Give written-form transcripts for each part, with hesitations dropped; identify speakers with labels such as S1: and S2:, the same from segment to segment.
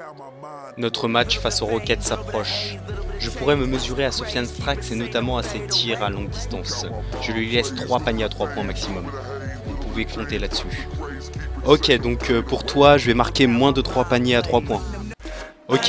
S1: Notre match face aux Rockets s'approche. Je pourrais me mesurer à Sofyan Strax et notamment à ses tirs à longue distance. Je lui laisse 3 paniers à 3 points maximum. Vous pouvez compter là-dessus. Ok, donc pour toi, je vais marquer moins de 3 paniers à 3 points. Ok.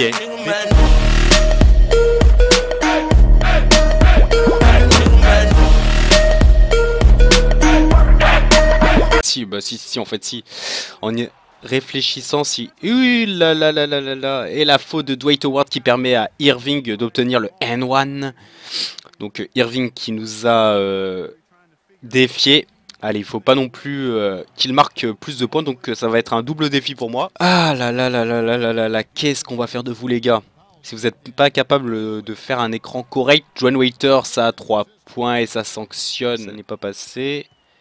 S1: Si, en fait, si. En y réfléchissant, si. Et la faute de Dwight Howard qui permet à Irving d'obtenir le N1. Donc, Irving qui nous a défié. Allez, il faut pas non plus qu'il marque plus de points, donc ça va être un double défi pour moi. Ah là, qu'est-ce qu'on va faire de vous, les gars? Si vous n'êtes pas capable de faire un écran correct, Joan Waiter, ça a 3 points et ça sanctionne. Ça n'est pas passé.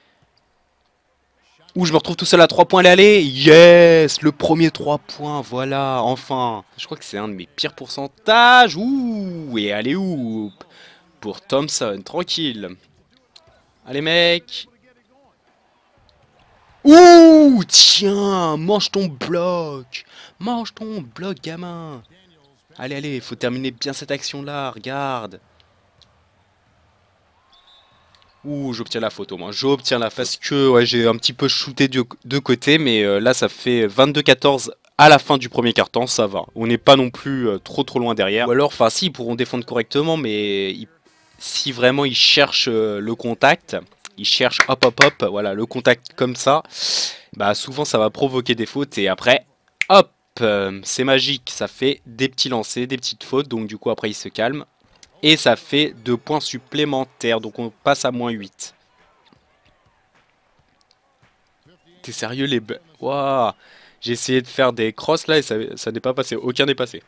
S1: Ouh, je me retrouve tout seul à 3 points l'aller. Yes, le premier 3 points, voilà, enfin. Je crois que c'est un de mes pires pourcentages. Ouh, et allez, oup. Pour Thompson, tranquille. Allez, mec. Ouh, tiens, mange ton bloc. Mange ton bloc, gamin. Allez, faut terminer bien cette action-là, regarde. Ouh, j'obtiens la photo, moi. J'obtiens la parce que ouais, j'ai un petit peu shooté de côté, mais là, ça fait 22-14 à la fin du premier quart-temps, ça va. On n'est pas non plus trop loin derrière. Ou alors, enfin, si, ils pourront défendre correctement, mais si vraiment ils cherchent le contact, ils cherchent hop, voilà, le contact comme ça, bah souvent ça va provoquer des fautes et après, hop, c'est magique, ça fait des petits lancers, des petites fautes, donc du coup après ils se calment. Et ça fait 2 points supplémentaires, donc on passe à moins 8. T'es sérieux les... Waouh. J'ai essayé de faire des crosses là et ça n'est pas passé, aucun n'est passé.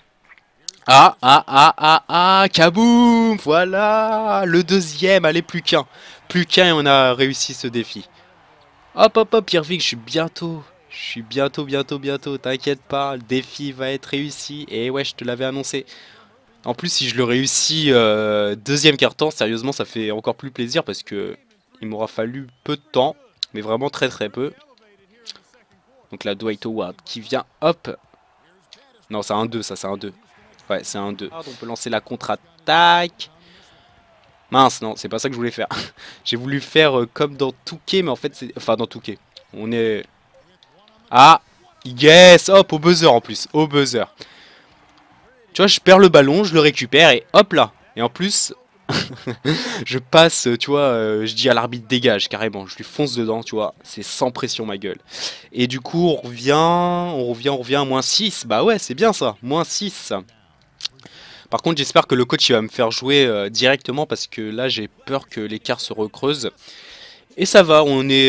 S1: Kaboum. Voilà, le deuxième, allez, plus qu'un. Plus qu'un et on a réussi ce défi. Hop, Irving, je suis bientôt, t'inquiète pas, le défi va être réussi. Et ouais, je te l'avais annoncé. En plus, si je le réussis deuxième quart-temps, sérieusement, ça fait encore plus plaisir parce que il m'aura fallu peu de temps, mais vraiment très peu. Donc là, Dwight Howard qui vient, hop. Non, c'est un 2, ça, c'est un 2. Ouais, c'est un 2. On peut lancer la contre-attaque. Mince, non, c'est pas ça que je voulais faire. J'ai voulu faire comme dans Touquet, mais en fait, c'est... Enfin, dans Touquet. On est... Ah, yes, hop, au buzzer en plus, au buzzer. Tu vois, je perds le ballon, je le récupère et hop là. Et en plus, je passe, tu vois, je dis à l'arbitre dégage carrément. Je lui fonce dedans, tu vois. C'est sans pression ma gueule. Et du coup, on revient à moins 6. Bah ouais, c'est bien ça, moins 6. Par contre, j'espère que le coach il va me faire jouer directement parce que là, j'ai peur que l'écart se recreuse. Et ça va,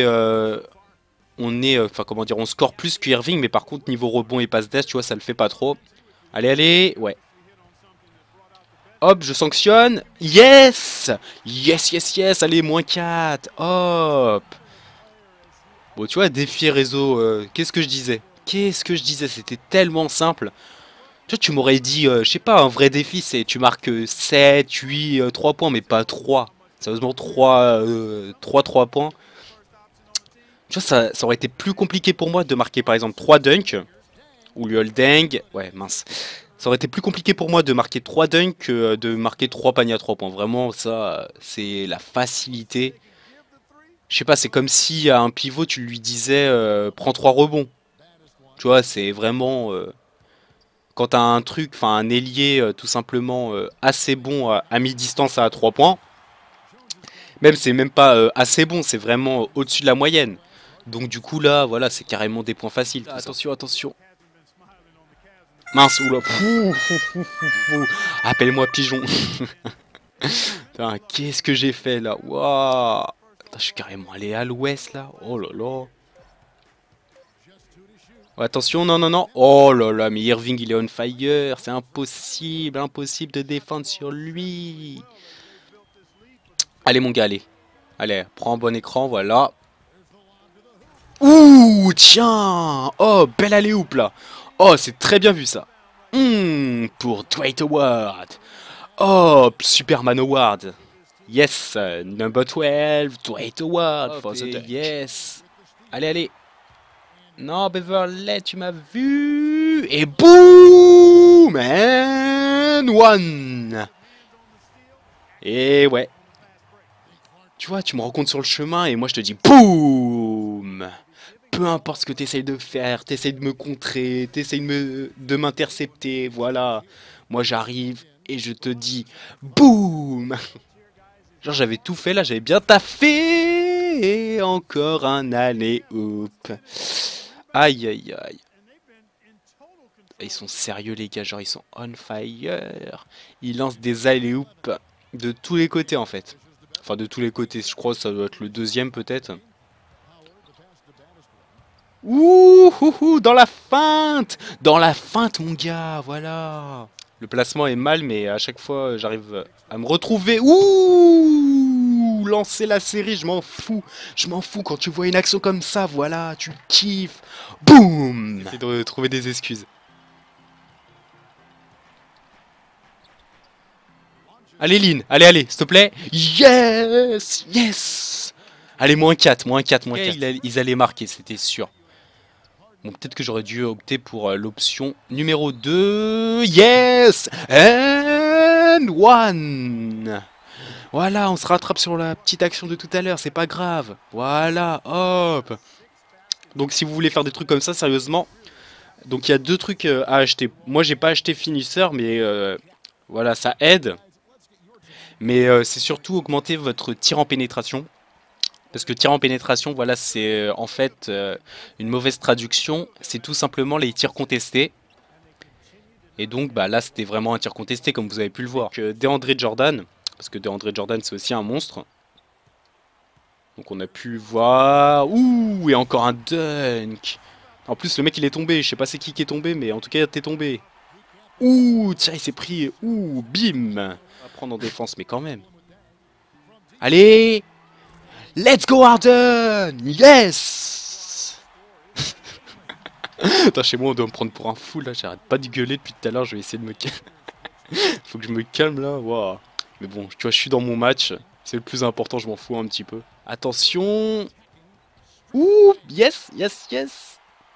S1: enfin comment dire, on score plus que Irving, mais par contre, niveau rebond et passe d'ess, tu vois, ça le fait pas trop. Allez, ouais. Hop, je sanctionne. Yes. Allez, moins 4. Hop. Bon, tu vois, défi réseau, qu'est-ce que je disais? C'était tellement simple. Tu vois, tu m'aurais dit, je sais pas, un vrai défi, c'est tu marques 7, 8, 3 points, mais pas 3. Sérieusement, 3 points. Tu vois, ça aurait été plus compliqué pour moi de marquer, par exemple, 3 dunks. Ou le holding. Ouais, mince. Ça aurait été plus compliqué pour moi de marquer 3 dunks que de marquer 3 paniers à 3 points. Vraiment, ça, c'est la facilité. Je sais pas, c'est comme si à un pivot, tu lui disais prends 3 rebonds. Tu vois, c'est vraiment... quand t'as un truc, enfin un ailier tout simplement assez bon à mi-distance à 3 points, même c'est même pas assez bon, c'est vraiment au-dessus de la moyenne. Donc du coup là, voilà, c'est carrément des points faciles. Attention. Mince, oula. Appelle-moi pigeon. Qu'est-ce que j'ai fait là? Waouh. Je suis carrément allé à l'ouest là. Oh là là. Oh, attention, non. Oh là là, mais Irving il est on fire. C'est impossible de défendre sur lui. Allez mon gars, allez. Allez, prends un bon écran, voilà. Ouh, tiens. Oh, belle alley-oop là. Oh, c'est très bien vu ça. Pour Dwight Howard. Oh, Superman Howard. Yes, number 12, Dwight Howard for the dunk. Yes. Allez. Non, Beverley, tu m'as vu. dessus. Et boum! And one. Et ouais. Tu vois, tu me rencontres sur le chemin et moi je te dis boum! Peu importe ce que tu essayes de faire, tu essayes de me contrer, tu essayes de m'intercepter, voilà. Moi j'arrive et je te dis boum! Genre j'avais tout fait là, j'avais bien taffé et encore un alley-oop. Aïe aïe aïe. Ils sont sérieux les gars, genre ils sont on fire. Ils lancent des alley-oop de tous les côtés en fait. Enfin de tous les côtés, je crois que ça doit être le deuxième peut-être. Ouh, dans la feinte! Dans la feinte mon gars, voilà. Le placement est mal mais à chaque fois j'arrive à me retrouver. Ouh! Lancer la série, je m'en fous. Je m'en fous quand tu vois une action comme ça, voilà, tu kiffes. Boum! J'essaie de trouver des excuses. Allez Lynn, allez, allez, s'il te plaît. Yes! Yes! Allez, -4, -4, -4. Ils allaient marquer, c'était sûr. Bon, peut-être que j'aurais dû opter pour l'option numéro 2. Yes! And one! Voilà, on se rattrape sur la petite action de tout à l'heure, c'est pas grave. Voilà, hop! Donc si vous voulez faire des trucs comme ça, sérieusement, donc il y a deux trucs à acheter. Moi, j'ai pas acheté Finisher, mais voilà, ça aide. Mais c'est surtout augmenter votre tir en pénétration. Parce que tir en pénétration, voilà, c'est en fait une mauvaise traduction. C'est tout simplement les tirs contestés. Et donc bah, là, c'était vraiment un tir contesté, comme vous avez pu le voir. Donc, DeAndre Jordan, parce que DeAndre Jordan, c'est aussi un monstre. Donc on a pu voir... Ouh, et encore un dunk. En plus, le mec, il est tombé. Je sais pas c'est qui est tombé, mais en tout cas, t'es tombé. Ouh, tiens, il s'est pris. Ouh, bim. On va prendre en défense, mais quand même. Allez! Let's go Harden! Yes! Attends, chez moi on doit me prendre pour un fou là, j'arrête pas de gueuler depuis tout à l'heure, je vais essayer de me calmer. Faut que je me calme là, waouh. Mais bon, tu vois, je suis dans mon match, c'est le plus important, je m'en fous un petit peu. Attention! Ouh! Yes, yes, yes!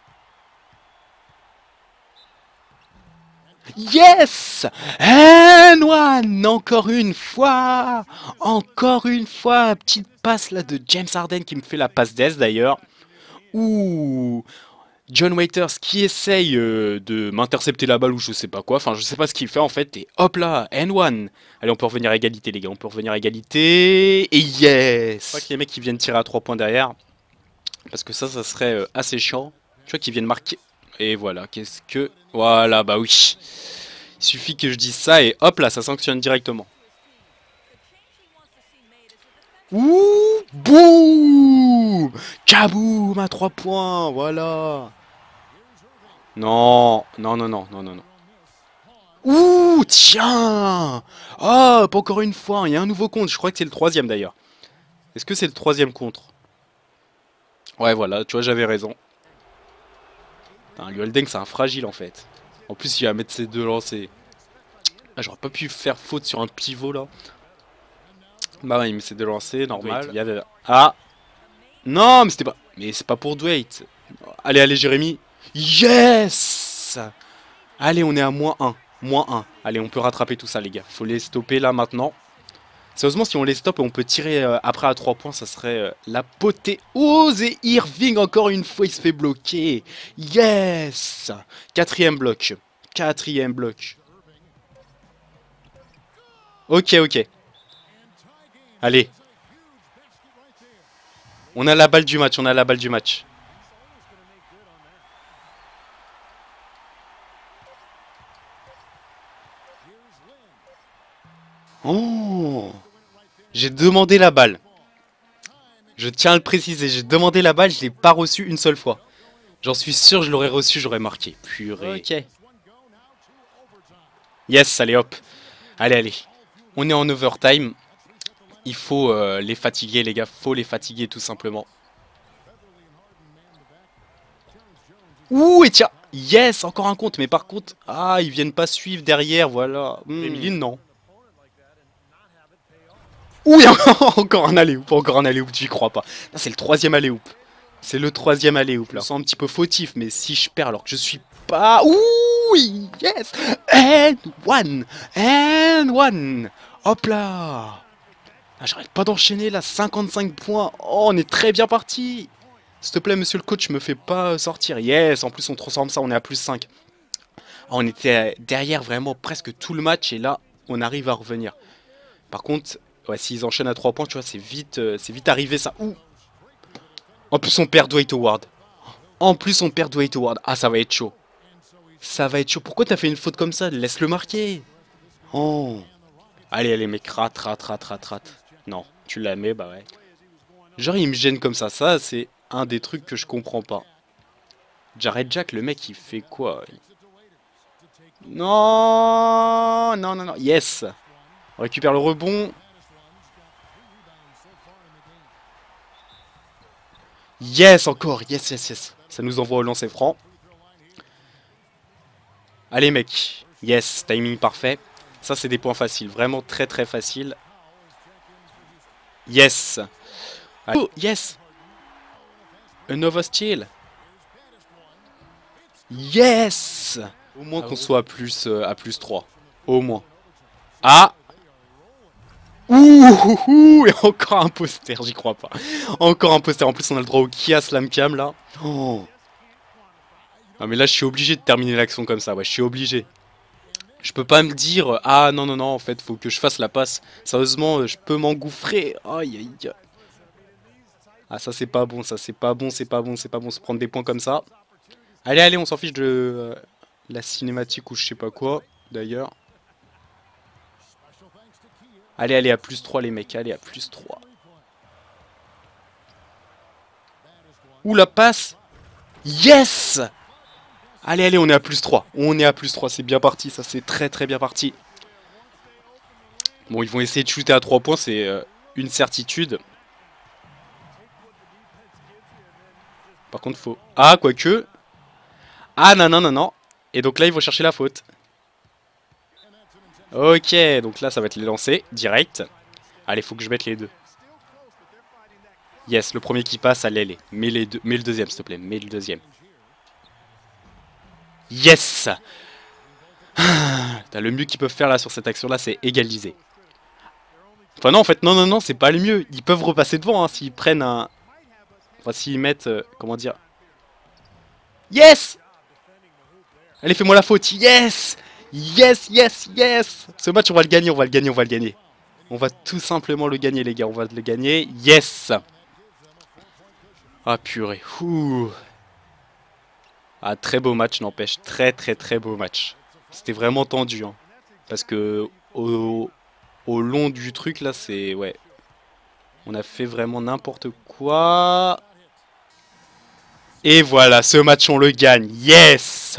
S1: Yes! And one! Encore une fois! Encore une fois! Petite passe là de James Harden qui me fait la passe d'aise d'ailleurs. Ouh! John Waiters qui essaye de m'intercepter la balle ou je sais pas quoi. Enfin, je sais pas ce qu'il fait en fait. Et hop là! And one! Allez, on peut revenir à égalité les gars. On peut revenir à égalité. Et yes! Je crois qu'il y a des mecs qui viennent tirer à 3 points derrière. Parce que ça serait assez chiant. Tu vois qu'ils viennent marquer. Et voilà, qu'est-ce que... Voilà, bah oui. Il suffit que je dise ça et hop là, ça sanctionne directement. Ouh, boum! Kaboum à 3 points, voilà. Non, non, non, non, non, non, non. Ouh, tiens! Hop, encore une fois, il y a un nouveau compte. Je crois que c'est le 3e d'ailleurs. Est-ce que c'est le 3e contre? Ouais, voilà, tu vois, j'avais raison. Luolden, c'est un fragile en fait. En plus, il va mettre ses 2 lancers. Ah, j'aurais pas pu faire faute sur un pivot là. Bah ouais, il met ses 2 lancers, normal. Il y avait... Ah! Non, mais c'était pas... Mais c'est pas pour Dwight. Allez, allez, Jérémy. Yes! Allez, on est à -1. -1. Allez, on peut rattraper tout ça, les gars. Faut les stopper là maintenant. Sérieusement, si on les stoppe et on peut tirer après à 3 points, ça serait l'apothéose. Et Irving, encore une fois, il se fait bloquer. Yes! 4e bloc. 4e bloc. Ok, ok. Allez. On a la balle du match, on a la balle du match. Oh! J'ai demandé la balle. Je tiens à le préciser, j'ai demandé la balle, je l'ai pas reçue une seule fois. J'en suis sûr, je l'aurais reçue, j'aurais marqué. Purée. Ok. Yes, allez hop. Allez, allez. On est en overtime. Il faut les fatiguer, les gars. Faut les fatiguer, tout simplement. Ouh, et tiens. Yes, encore un compte. Mais par contre, ah, ils viennent pas suivre derrière, voilà. Emily, non. Ouh, il y a encore un alley-oop, encore un alley-oop, j'y crois pas. C'est le 3e alley-oop. C'est le 3e alley-oop, là. Je me sens un petit peu fautif, mais si je perds alors que je suis pas. Ouh, yes. And one. Hop là. Ah, j'arrête pas d'enchaîner là, 55 points. Oh, on est très bien parti. S'il te plaît, monsieur le coach, me fais pas sortir. Yes, en plus on transforme ça, on est à plus 5. Oh, on était derrière vraiment presque tout le match et là, on arrive à revenir. Par contre, ouais, s'ils enchaînent à 3 points, tu vois, c'est vite arrivé ça. Ouh. En plus, on perd Dwight Howard. Ah, ça va être chaud. Ça va être chaud. Pourquoi t'as fait une faute comme ça? Laisse-le marquer. Oh. Allez, mec, rate. Non, tu la mets, bah ouais. Genre, il me gêne comme ça. Ça, c'est un des trucs que je comprends pas. Jared Jack, le mec, il fait quoi? Non. Yes. On récupère le rebond. Yes, encore. Yes. Ça nous envoie au lancer franc. Allez, mec. Yes, timing parfait. Ça, c'est des points faciles. Vraiment très faciles. Yes. Oh, yes. Another steal. Yes. Au moins qu'on soit à plus 3. Au moins. Ah. Ouh, et encore un poster, j'y crois pas. Encore un poster. En plus, on a le droit au Kia Slam Cam là. Oh. Ah, mais là, je suis obligé de terminer l'action comme ça. Ouais, je suis obligé. Je peux pas me dire, ah non, en fait, faut que je fasse la passe. Sérieusement, je peux m'engouffrer. Aïe. Ah, ça, c'est pas bon, c'est pas bon se prendre des points comme ça. Allez, on s'en fiche de la cinématique ou je sais pas quoi, d'ailleurs. Allez, à plus 3, les mecs, allez, à plus 3. Ouh, la passe. Yes. Allez, on est à plus 3. C'est bien parti, ça, c'est très bien parti. Bon, ils vont essayer de shooter à 3 points, c'est une certitude. Par contre, faut... Ah, quoique... Ah, non. Et donc là, ils vont chercher la faute. Ok, donc là, ça va être les lancers, direct. Allez, faut que je mette les deux. Yes, le premier qui passe, allez. Mets le deuxième, s'il te plaît. Mets le deuxième. Yes. T'as le mieux qu'ils peuvent faire là sur cette action-là, c'est égaliser. Enfin non, en fait, non, c'est pas le mieux. Ils peuvent repasser devant hein, s'ils prennent un... Enfin, s'ils mettent... comment dire... Yes. Allez, fais-moi la faute. Yes. Ce match, on va le gagner. On va tout simplement le gagner, les gars. On va le gagner. Yes. Ah, purée. Ouh. Ah, très beau match, n'empêche. Très beau match. C'était vraiment tendu. Hein. Parce que au long du truc, là, c'est... Ouais. On a fait vraiment n'importe quoi. Et voilà, ce match, on le gagne. Yes.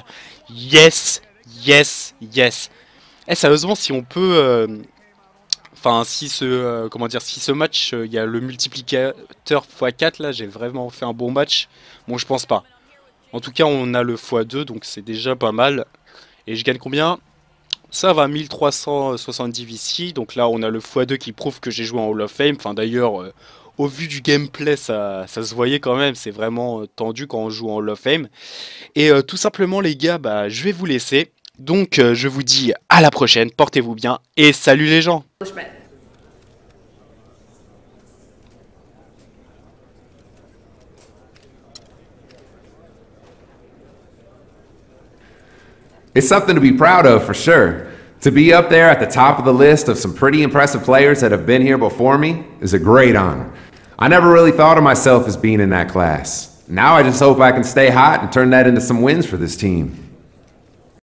S1: Eh, sérieusement, si on peut... Enfin, si ce match, il y a le multiplicateur x4, là, j'ai vraiment fait un bon match. Bon, je pense pas. En tout cas, on a le x2, donc c'est déjà pas mal. Et je gagne combien? Ça va, 1370 ici. Donc là, on a le x2 qui prouve que j'ai joué en Hall of Fame. Enfin, d'ailleurs, au vu du gameplay, ça se voyait quand même. C'est vraiment tendu quand on joue en Hall of Fame. Et tout simplement, les gars, bah, je vais vous laisser. Donc, je vous dis à la prochaine. Portez-vous bien et salut les gens.
S2: It's something to be proud of for sure. To be up there at the top of the list of some pretty impressive players that have been here before me is a great honor. I never really thought of myself as being in that class. Now I just hope I can stay hot and turn that into some wins for this team.